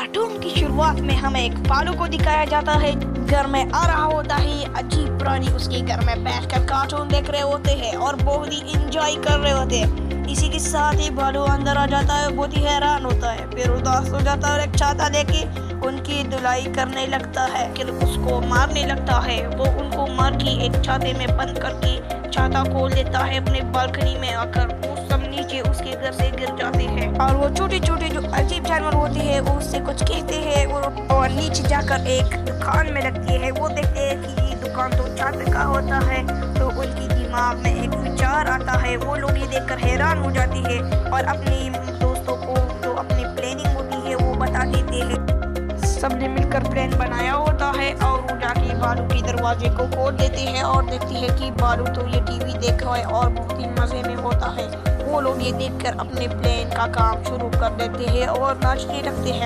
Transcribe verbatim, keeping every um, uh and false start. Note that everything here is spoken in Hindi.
कार्टून की शुरुआत में हमें एक भालू को दिखाया जाता है। घर में आ रहा होता है, अजीब प्राणी उसके घर में बैठकर कार्टून देख रहे होते हैं और बहुत ही इंजॉय कर रहे होते हैं। इसी के साथ ही भालू अंदर आ जाता है, बहुत ही हैरान होता है, फिर उदास हो जाता है और एक छाता लेके उनकी धुलाई करने लगता है, फिर उसको मारने लगता है। वो उनको मार के एक छाते में बंद करके छाता खोल देता है अपने बालकनी में आकर। वो सब नीचे उसके घर से गिर जाते हैं और वो छोटे छोटे जो अजीब जानवर होते हैं वो उससे कुछ कहते हैं और नीचे जाकर एक दुकान में लगती है। वो देखते हैं कि ये दुकान तो छाते का होता है, तो उनकी दिमाग में एक विचार आता है। वो लोग ये देखकर हैरान हो जाती है और अपने दोस्तों को जो अपनी प्लानिंग होती है वो बता देते हैं। सबने मिलकर प्लान बनाया होता है और वो जाके भालू के दरवाजे को खोल देते हैं और देखती है कि भालू तो ये टीवी देख रहा है और बहुत ही मजे में होता है। वो लोग ये देखकर अपने प्लान का काम शुरू कर देते हैं और नाचने लगते हैं।